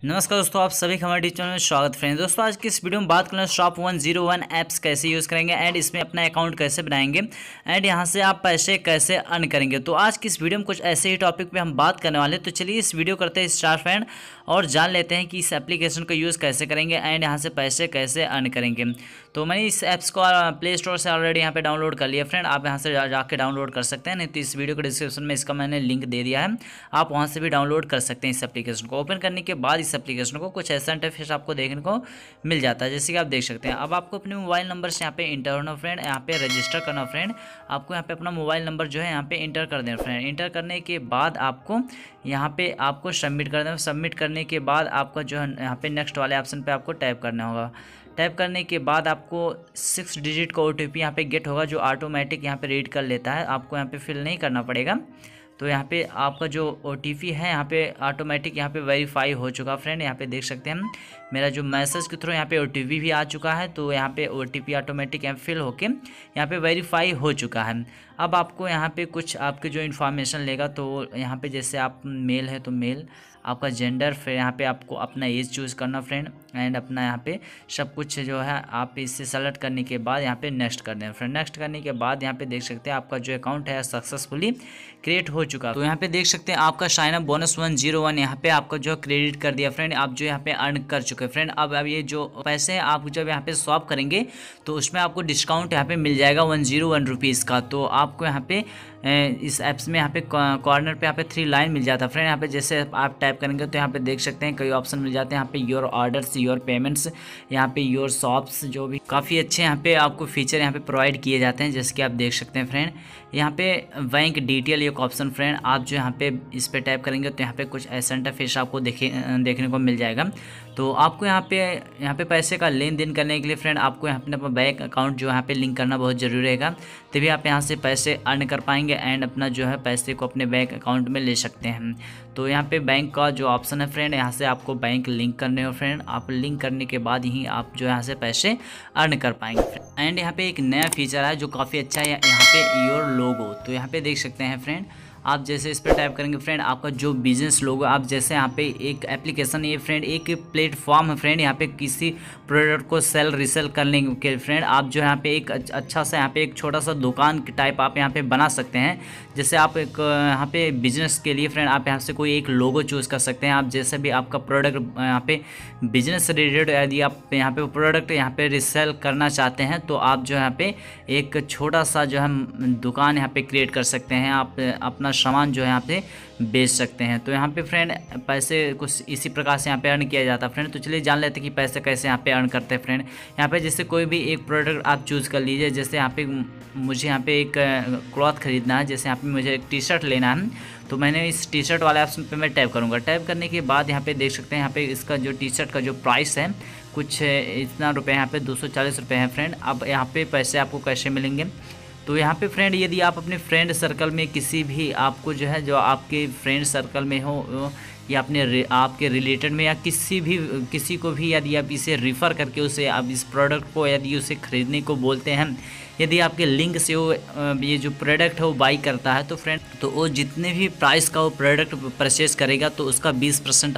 नमस्कार दोस्तों, आप सभी हमारे टीचर चैनल में स्वागत फ्रेंड्स। दोस्तों आज की इस वीडियो में बात करना शॉप 101 ऐप्स कैसे यूज़ करेंगे एंड इसमें अपना अकाउंट कैसे बनाएंगे एंड यहां से आप पैसे कैसे अर्न करेंगे। तो आज की इस वीडियो में कुछ ऐसे ही टॉपिक पे हम बात करने वाले हैं। तो चलिए इस वीडियो करते हैं स्टार्ट फ्रेंड और जान लेते हैं कि इस एप्लीकेशन का यूज़ कैसे करेंगे एंड यहाँ से पैसे कैसे अर्न करेंगे। तो मैंने इस ऐप्स को प्ले स्टोर से ऑलरेडी यहाँ पे डाउनलोड कर लिया फ्रेंड। आप यहाँ से जाके डाउनलोड कर सकते हैं, नहीं तो इस वीडियो के डिस्क्रिप्शन में इसका मैंने लिंक दे दिया है, आप वहाँ से भी डाउनलोड कर सकते हैं। इस एप्लीकेशन को ओपन करने के बाद इस एप्लीकेशन को कुछ ऐसा इंटरफेस आपको देखने को मिल जाता है, जैसे कि आप देख सकते हैं। अब आपको अपने मोबाइल नंबर से यहाँ पे इंटर होना फ्रेंड, यहाँ पे रजिस्टर करना फ्रेंड। आपको यहाँ पे अपना मोबाइल नंबर जो है यहाँ पे इंटर कर देना फ्रेंड। इंटर करने के बाद आपको यहाँ पे आपको सबमिट कर देना। सबमिट करने के बाद आपका जो है यहाँ पे नेक्स्ट वाले ऑप्शन पे आपको टैप करना होगा। टैप करने के बाद आपको 6 डिजिट का OTP यहाँ पे गेट होगा, जो ऑटोमेटिक यहाँ पे रीड कर लेता है। आपको यहाँ पे फिल नहीं करना पड़ेगा। तो यहाँ पे आपका जो OTP है यहाँ पे ऑटोमेटिक यहाँ पे वेरीफाई हो चुका फ्रेंड। यहाँ पे देख सकते हैं मेरा जो मैसेज के थ्रू यहाँ पे OTP भी आ चुका है। तो यहाँ पे OTP ऑटोमेटिक यहाँ फिल होके यहाँ पे वेरीफाई हो चुका है। अब आपको यहाँ पे कुछ आपके जो इन्फॉर्मेशन लेगा, तो यहाँ पे जैसे आप मेल है तो मेल, आपका जेंडर, फिर यहाँ पे आपको अपना एज चूज़ करना फ्रेंड एंड अपना यहाँ पे सब कुछ जो है आप इससे सेलेक्ट करने के बाद यहाँ पे नेक्स्ट कर दें फ्रेंड। नेक्स्ट करने के बाद यहाँ पे देख सकते हैं आपका जो अकाउंट है सक्सेसफुली क्रिएट हो चुका। तो यहाँ पे देख सकते हैं आपका साइन अप बोनस 101 यहाँ पे आपका जो क्रेडिट कर दिया फ्रेंड। आप जो यहाँ पे अर्न कर चुके फ्रेंड। अब ये जो पैसे हैं आप जब यहाँ पे स्वैप करेंगे तो उसमें आपको डिस्काउंट यहाँ पे मिल जाएगा 101 रुपीज़ का। तो आपको यहाँ पे इस ऐप्स में यहाँ पे कॉर्नर पे यहाँ पे 3 लाइन मिल जाता है फ्रेंड। यहाँ पे जैसे आप टाइप करेंगे तो यहाँ पे देख सकते हैं कई ऑप्शन मिल जाते हैं। यहाँ पे योर ऑर्डर्स, योर पेमेंट्स, यहाँ पे योर शॉप्स, जो भी काफ़ी अच्छे यहाँ पे आपको फीचर यहाँ पे प्रोवाइड किए जाते हैं, जैसे कि आप देख सकते हैं फ्रेंड। यहाँ पे बैंक डिटेल एक ऑप्शन फ्रेंड, आप जो यहाँ पे इस पे टाइप करेंगे तो यहाँ पे कुछ ऐसा इंटरफेस आपको देखने को मिल जाएगा। तो आपको यहाँ पे पैसे का लेन देन करने के लिए फ्रेंड आपको यहाँ पे अपना बैंक अकाउंट जो यहाँ पे लिंक करना बहुत ज़रूरी रहेगा, तभी आप यहाँ से पैसे अर्न कर पाएंगे एंड अपना जो है पैसे को अपने बैंक अकाउंट में ले सकते हैं। तो यहाँ पे बैंक का जो ऑप्शन है फ्रेंड, यहाँ से आपको बैंक लिंक करने हो फ्रेंड। आप लिंक करने के बाद ही आप जो यहाँ से पैसे अर्न कर पाएंगे फ्रेंड। एंड यहाँ पे एक नया फीचर है जो काफ़ी अच्छा है, यहाँ पे योर लोगो। तो यहाँ पे देख सकते हैं फ्रेंड, आप जैसे इस पर टाइप करेंगे फ्रेंड, आपका जो बिजनेस लोगो, आप जैसे यहाँ पे एक एप्लीकेशन, ये फ्रेंड एक प्लेटफॉर्म है फ्रेंड। यहाँ पे किसी प्रोडक्ट को सेल रीसेल करने के फ्रेंड आप जो यहाँ पे एक अच्छा सा यहाँ पे एक छोटा सा दुकान की टाइप आप यहाँ पे बना सकते हैं। जैसे आप एक यहाँ पे बिजनेस के लिए फ्रेंड आप यहाँ से कोई एक लोगो चूज़ कर सकते हैं। आप जैसे भी आपका प्रोडक्ट यहाँ पे बिजनेस से रिलेटेड, यदि आप यहाँ पे प्रोडक्ट यहाँ पे रीसेल करना चाहते हैं तो आप जो यहाँ पे एक छोटा सा जो है दुकान यहाँ पे क्रिएट कर सकते हैं। आप अपना सामान जो है यहाँ पे बेच सकते हैं। तो यहाँ पे फ्रेंड पैसे कुछ इसी प्रकार से यहाँ पे अर्न किया जाता है फ्रेंड। तो चलिए जान लेते हैं कि पैसे कैसे यहाँ पे अर्न करते हैं फ्रेंड। यहाँ पे जैसे कोई भी एक प्रोडक्ट आप चूज़ कर लीजिए। जैसे यहाँ पे मुझे यहाँ पे एक क्लॉथ खरीदना है, जैसे यहाँ पे मुझे एक टी-शर्ट लेना है, तो मैंने इस टी-शर्ट वाले ऑप्शन पे मैं टैप करूँगा। टैप करने के बाद यहाँ पे देख सकते हैं यहाँ पे इसका जो टी-शर्ट का जो प्राइस है कुछ इतना रुपये, यहाँ पे 240 रुपये है फ्रेंड। अब यहाँ पे पैसे आपको कैसे मिलेंगे, तो यहाँ पे फ्रेंड यदि आप अपने फ्रेंड सर्कल में किसी भी आपको जो है जो आपके फ्रेंड सर्कल में हो या अपने आपके रिलेटेड में या किसी को भी यदि आप इसे रिफ़र करके उसे आप इस प्रोडक्ट को यदि उसे ख़रीदने को बोलते हैं, यदि आपके लिंक से वो ये जो प्रोडक्ट है वो बाई करता है, तो फ्रेंड तो वो जितने भी प्राइस का वो प्रोडक्ट परचेज़ करेगा तो उसका 20%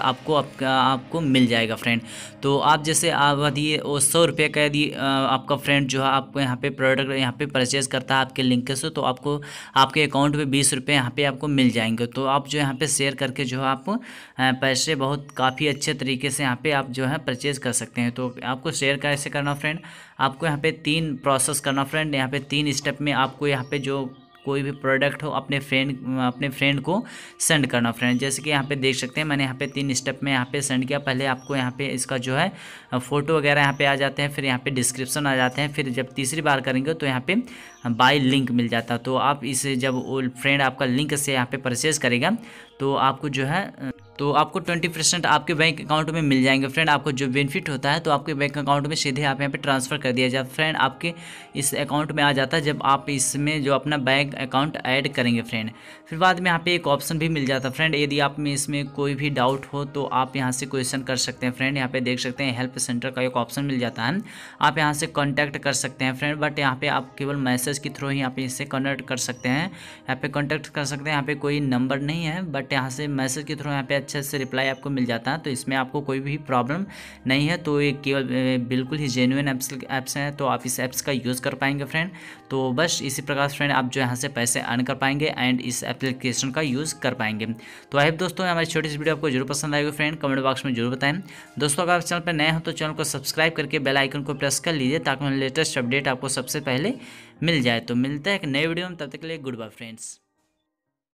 आपको मिल जाएगा फ्रेंड। तो आप जैसे आप यदि वो 100 रुपये का यदि आपका फ्रेंड जो है आपको यहाँ पे प्रोडक्ट यहाँ पे परचेज़ करता है आपके लिंक से, तो आपको आपके अकाउंट में 20 रुपये यहाँ पे आपको मिल जाएंगे। तो आप जो यहाँ पे शेयर करके जो है आप पैसे बहुत काफ़ी अच्छे तरीके से यहाँ पे आप जो है परचेज़ कर सकते हैं। तो आपको शेयर कैसे करना फ्रेंड, आपको यहाँ पे 3 प्रोसेस करना फ्रेंड। यहाँ पे 3 स्टेप में आपको यहाँ पे जो कोई भी प्रोडक्ट हो अपने फ्रेंड को सेंड करना फ्रेंड। जैसे कि यहाँ पे देख सकते हैं मैंने यहाँ पे 3 स्टेप में यहाँ पे सेंड किया। पहले आपको यहाँ पे इसका जो है फ़ोटो वगैरह यहाँ पे आ जाते हैं, फिर यहाँ पे डिस्क्रिप्शन आ जाते हैं, फिर जब तीसरी बार करेंगे तो यहाँ पे बाय लिंक मिल जाता है। तो आप इसे जब वो फ्रेंड आपका लिंक से यहाँ पे परचेज़ करेगा तो आपको जो है तो आपको 20% आपके बैंक अकाउंट में मिल जाएंगे फ्रेंड। आपको जो बेनिफिट होता है तो आपके बैंक अकाउंट में सीधे आप यहाँ पे ट्रांसफ़र कर दिया जाता है फ्रेंड। आपके इस अकाउंट में आ जाता है जब आप इसमें जो अपना बैंक अकाउंट ऐड करेंगे फ्रेंड। फिर बाद में यहाँ पे एक ऑप्शन भी मिल जाता है फ्रेंड, यदि आप में इसमें कोई भी डाउट हो तो आप यहाँ से क्वेश्चन कर सकते हैं फ्रेंड। यहाँ पे देख सकते हैं हेल्प सेंटर का एक ऑप्शन मिल जाता है, आप यहाँ से कॉन्टैक्ट कर सकते हैं फ्रेंड। बट यहाँ पे आप केवल मैसेज के थ्रू ही यहाँ पे इससे कनेक्ट कर सकते हैं, यहाँ पे कॉन्टैक्ट कर सकते हैं। यहाँ पे कोई नंबर नहीं है, बट यहाँ से मैसेज के थ्रू यहाँ पे अच्छे से रिप्लाई आपको मिल जाता है। तो इसमें आपको कोई भी प्रॉब्लम नहीं है। तो ये केवल बिल्कुल ही जेन्युइन ऐप्स हैं, तो आप इस ऐप्स का यूज़ कर पाएंगे फ्रेंड। तो बस इसी प्रकार फ्रेंड आप जो यहाँ से पैसे अर्न कर पाएंगे एंड इस एप्लीकेशन का यूज़ कर पाएंगे। तो आई होप दोस्तों हमारी छोटी सी वीडियो आपको जरूर पसंद आएगी फ्रेंड, कमेंट बॉक्स में जरूर बताएं। दोस्तों अगर आप चैनल पर नए हो तो चैनल को सब्सक्राइब करके बेल आइकन को प्रेस कर लीजिए ताकि लेटेस्ट अपडेट आपको सबसे पहले मिल जाए। तो मिलता है एक नए वीडियो में, तब तक के लिए गुड बाय फ्रेंड्स।